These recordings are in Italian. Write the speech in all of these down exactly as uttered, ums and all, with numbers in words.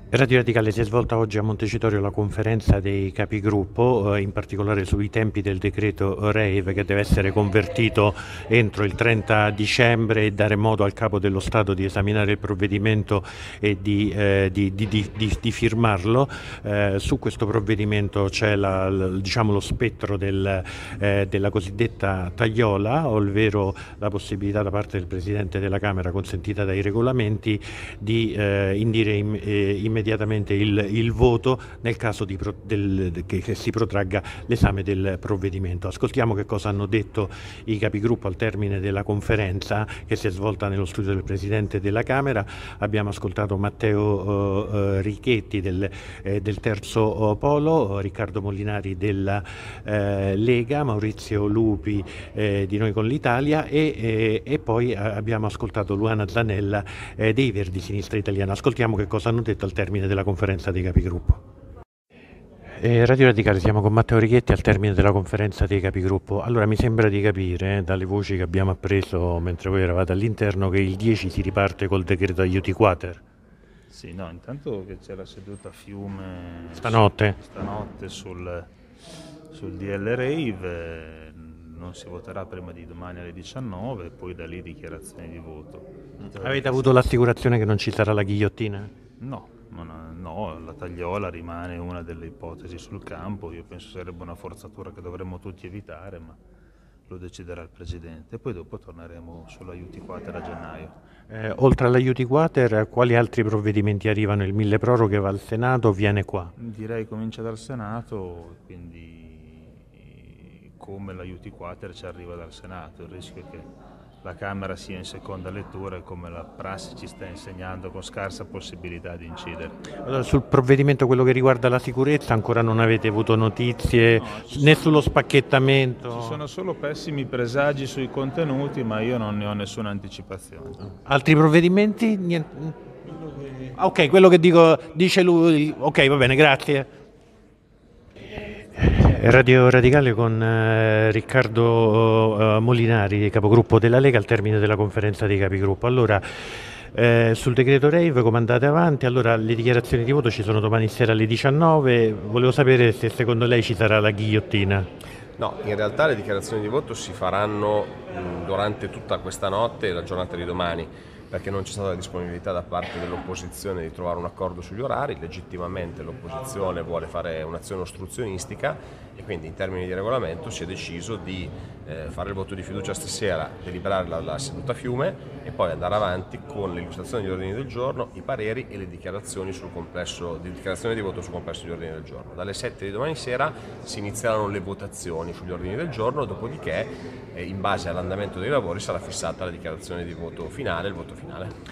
Radio Radicale si è svolta oggi a Montecitorio la conferenza dei capigruppo, eh, in particolare sui tempi del decreto Rave che deve essere convertito entro il trenta dicembre e dare modo al Capo dello Stato di esaminare il provvedimento e di, eh, di, di, di, di, di firmarlo. Eh, su questo provvedimento c'è la, diciamo, lo spettro del, eh, della cosiddetta tagliola, ovvero la possibilità da parte del Presidente della Camera, consentita dai regolamenti, di eh, indire im, eh, immediatamente immediatamente il, il voto nel caso di pro, del, che, che si protragga l'esame del provvedimento. Ascoltiamo che cosa hanno detto i capigruppo al termine della conferenza che si è svolta nello studio del Presidente della Camera. Abbiamo ascoltato Matteo eh, Richetti del, eh, del Terzo Polo, Riccardo Molinari della eh, Lega, Maurizio Lupi eh, di Noi con l'Italia e, eh, e poi abbiamo ascoltato Luana Zanella eh, dei Verdi Sinistra Italiana. Ascoltiamo che cosa hanno detto al termine della conferenza dei capigruppo. Eh, Radio Radicale, siamo con Matteo Richetti al termine della conferenza dei capigruppo. Allora, mi sembra di capire eh, dalle voci che abbiamo appreso mentre voi eravate all'interno che il dieci si riparte col decreto aiuti quater. Sì, no, intanto che c'è la seduta a Fiume stanotte, su, stanotte sul, sul D L Rave, eh, non si voterà prima di domani alle diciannove e poi da lì dichiarazioni di voto. Avete avuto l'assicurazione che non ci sarà la ghigliottina? No, non, no, la tagliola rimane una delle ipotesi sul campo, io penso sarebbe una forzatura che dovremmo tutti evitare, ma lo deciderà il Presidente. E poi dopo torneremo sull'aiuti quater a gennaio. Eh, oltre all'aiuti quater, quali altri provvedimenti arrivano? Il mille proroghe va al Senato o viene qua? Direi comincia dal Senato, quindi come l'aiuti quater ci arriva dal Senato. Il rischio è che la Camera sia in seconda lettura e come la prassi ci sta insegnando con scarsa possibilità di incidere. Allora, sul provvedimento, quello che riguarda la sicurezza, ancora non avete avuto notizie no, né sullo spacchettamento? Ci sono solo pessimi presagi sui contenuti, ma io non ne ho nessuna anticipazione. Altri provvedimenti? Niente. Ok, quello che dico, dice lui, ok, va bene, grazie. Radio Radicale con eh, Riccardo eh, Molinari, capogruppo della Lega, al termine della conferenza dei capigruppo. Allora, eh, sul decreto Rave come andate avanti? Allora, le dichiarazioni di voto ci sono domani sera alle diciannove, volevo sapere se secondo lei ci sarà la ghigliottina. No, in realtà le dichiarazioni di voto si faranno mh, durante tutta questa notte e la giornata di domani, perché non c'è stata disponibilità da parte dell'opposizione di trovare un accordo sugli orari. Legittimamente l'opposizione vuole fare un'azione ostruzionistica e quindi in termini di regolamento si è deciso di eh, fare il voto di fiducia stasera, deliberare la, la seduta a Fiume e poi andare avanti con l'illustrazione degli ordini del giorno, i pareri e le dichiarazioni sul complesso di dichiarazione di voto sul complesso degli ordini del giorno. Dalle sette di domani sera si inizieranno le votazioni sugli ordini del giorno, dopodiché eh, in base all'andamento dei lavori sarà fissata la dichiarazione di voto finale, il voto finale.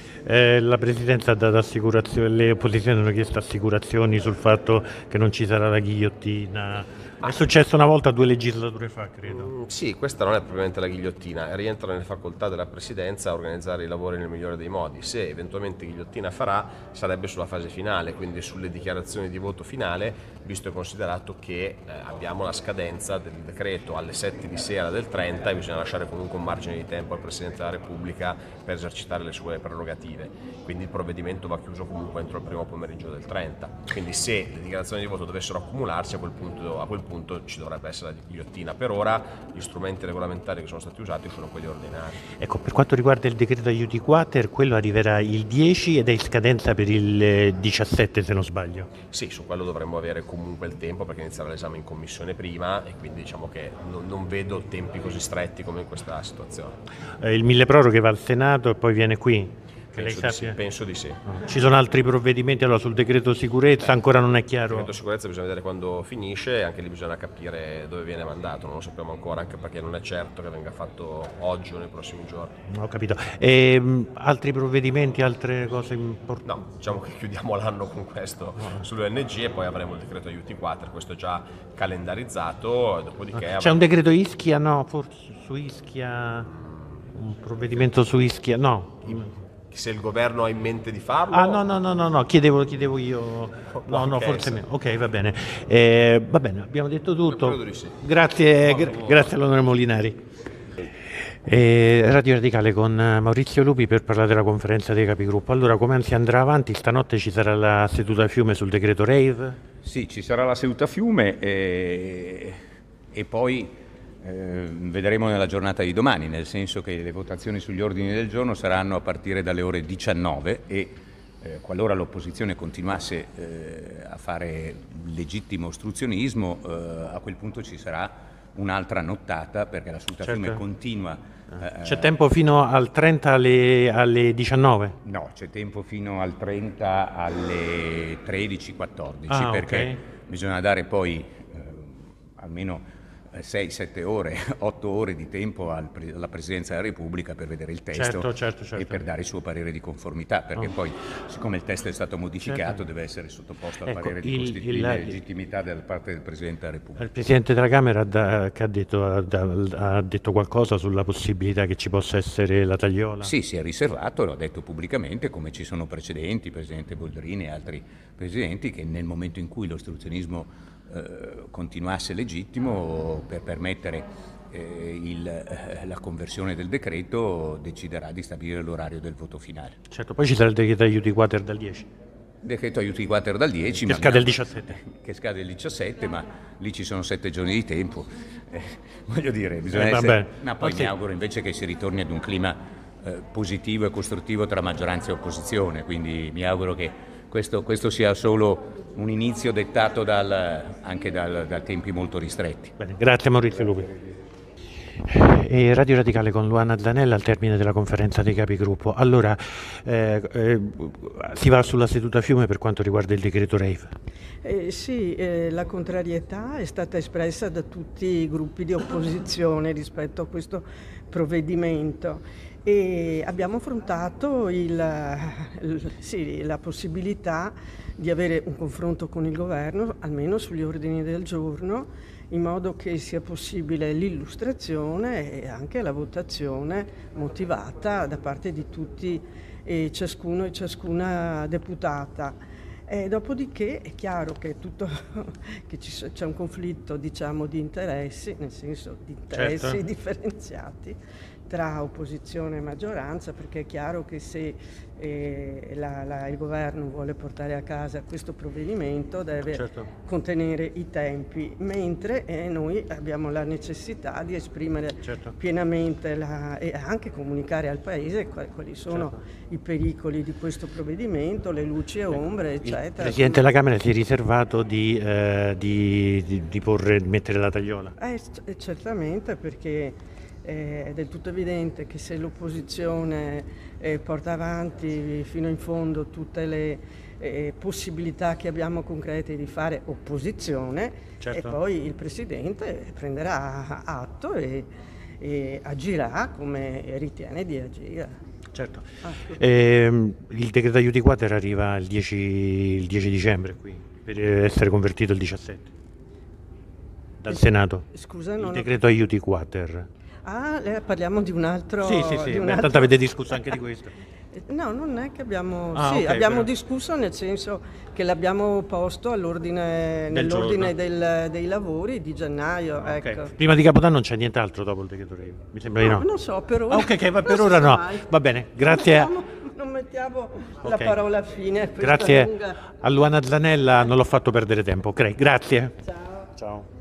Eh, la Presidenza ha dato assicurazioni, le opposizioni hanno chiesto assicurazioni sul fatto che non ci sarà la ghigliottina. È successo una volta due legislature fa, credo. Mm, sì, questa non è propriamente la ghigliottina, rientra nelle facoltà della Presidenza organizzare i lavori nel migliore dei modi. Se eventualmente ghigliottina farà, sarebbe sulla fase finale, quindi sulle dichiarazioni di voto finale, visto e considerato che eh, abbiamo la scadenza del decreto alle sette di sera del trenta e bisogna lasciare comunque un margine di tempo al Presidente della Repubblica per esercitare le sue prerogative. Quindi il provvedimento va chiuso comunque entro il primo pomeriggio del trenta. Quindi se le dichiarazioni di voto dovessero accumularsi, a quel punto, a quel punto ci dovrebbe essere la ghigliottina. Per ora gli strumenti regolamentari che sono stati usati sono quelli ordinari. Ecco, per quanto riguarda il decreto aiuti quater, quello arriverà il dieci ed è in scadenza per il diciassette, se non sbaglio. Sì, su quello dovremmo avere comunque il tempo perché inizierà l'esame in commissione prima e quindi diciamo che non, non vedo tempi così stretti come in questa situazione. Eh, il mille proroghe va al Senato e poi viene qui? Penso di, sì, penso di sì. Ci sono altri provvedimenti? Allora, sul decreto sicurezza ancora non è chiaro? Il decreto sicurezza bisogna vedere quando finisce e anche lì bisogna capire dove viene mandato, non lo sappiamo ancora, anche perché non è certo che venga fatto oggi o nei prossimi giorni. Ho capito. E, mh, altri provvedimenti, altre cose importanti? No, diciamo che chiudiamo l'anno con questo no. sull'O N G e poi avremo il decreto aiuti quater, questo è già calendarizzato, dopodiché... C'è avremo... un decreto Ischia? No, forse su Ischia, un provvedimento su Ischia? No. Se il governo ha in mente di farlo? Ah no, no, no, no, no. Chiedevo, chiedevo io. No, no, forse meno. Ok, va bene. Eh, va bene, abbiamo detto tutto. Sì. Grazie, gra- grazie all'onorevole Molinari. E Radio Radicale con Maurizio Lupi per parlare della conferenza dei capigruppo. Allora, come si andrà avanti? Stanotte ci sarà la seduta a fiume sul decreto rave? Sì, ci sarà la seduta a fiume e, e poi eh, vedremo nella giornata di domani, nel senso che le votazioni sugli ordini del giorno saranno a partire dalle ore diciannove e eh, qualora l'opposizione continuasse eh, a fare legittimo ostruzionismo, eh, a quel punto ci sarà un'altra nottata, perché la seduta Certo. fiume continua. Eh, c'è tempo fino al trenta alle, alle diciannove? No, c'è tempo fino al trenta alle tredici quattordici, Ah, perché okay. bisogna dare poi eh, almeno sei sette ore, otto ore di tempo al pre- alla Presidenza della Repubblica per vedere il testo Certo, certo, certo. e per dare il suo parere di conformità, perché Oh. poi, siccome il testo è stato modificato, Certo. deve essere sottoposto al Ecco, parere di, il- costi- il- di il- legittimità da parte del Presidente della Repubblica. Il Presidente della Camera da- che ha detto, ha, ha detto qualcosa sulla possibilità che ci possa essere la tagliola? Sì, si è riservato, l'ho detto pubblicamente, come ci sono precedenti, il Presidente Boldrini e altri Presidenti, che nel momento in cui l'ostruzionismo eh, continuasse legittimo, per permettere eh, il, eh, la conversione del decreto, deciderà di stabilire l'orario del voto finale. Certo, poi ci sarà il decreto aiuti quater dal dieci, Decreto aiuti quater dal dieci, che ma scade il mi- diciassette. che scade il diciassette, ma lì ci sono sette giorni di tempo. Eh, voglio dire, bisogna Eh, essere... vabbè. Ma poi Ma mi sì. auguro invece che si ritorni ad un clima eh, positivo e costruttivo tra maggioranza e opposizione, quindi mi auguro che questo, questo sia solo un inizio dettato dal, anche dal, da tempi molto ristretti. Bene, grazie Maurizio Lupi. E Radio Radicale con Luana Zanella al termine della conferenza dei capigruppo. Allora, eh, eh, si va sulla seduta a fiume per quanto riguarda il decreto rave. Eh, sì, eh, la contrarietà è stata espressa da tutti i gruppi di opposizione rispetto a questo provvedimento e abbiamo affrontato il, il, sì, la possibilità di avere un confronto con il governo, almeno sugli ordini del giorno, in modo che sia possibile l'illustrazione e anche la votazione motivata da parte di tutti e ciascuno e ciascuna deputata. E dopodiché è chiaro che, tutto, che ci, c'è un conflitto, diciamo, di interessi, nel senso di interessi Certo. differenziati tra opposizione e maggioranza, perché è chiaro che se eh, la, la, il governo vuole portare a casa questo provvedimento deve Certo. contenere i tempi, mentre eh, noi abbiamo la necessità di esprimere Certo. pienamente la, e anche comunicare al Paese quali, quali sono Certo. i pericoli di questo provvedimento, le luci e ombre, Il eccetera. Presidente della Camera si è riservato di, eh, di, di, di, porre, di mettere la tagliola. Eh, c- certamente, perché eh, è del tutto evidente che se l'opposizione eh, porta avanti fino in fondo tutte le eh, possibilità che abbiamo concrete di fare opposizione, Certo. e poi il Presidente prenderà atto e, e agirà come ritiene di agire. Certo. Ah, Ehm, il decreto aiuti quater arriva il dieci, il dieci dicembre qui, per essere convertito il diciassette dal Senato. Scusa, Il non ho- decreto aiuti quater. Ah, eh, parliamo di un altro... Sì, sì, sì, di un beh, altro- tanto avete discusso anche di questo. No, non è che abbiamo... Ah, sì, ok, abbiamo però- discusso nel senso che l'abbiamo posto all'ordine, Del nell'ordine giorno. del- dei lavori di gennaio, Ok. ecco. Prima di Capodanno non c'è nient'altro dopo il decreto rave, mi sembra di no. Non so, per ora... Ah, ok, ok, va- per non ora si sa no. mai. Va bene, grazie. Non mettiamo, non mettiamo la Ok. parola fine a questa Grazie lunga... a Luana Zanella, non l'ho fatto perdere tempo. Ok, grazie. Ciao. Ciao.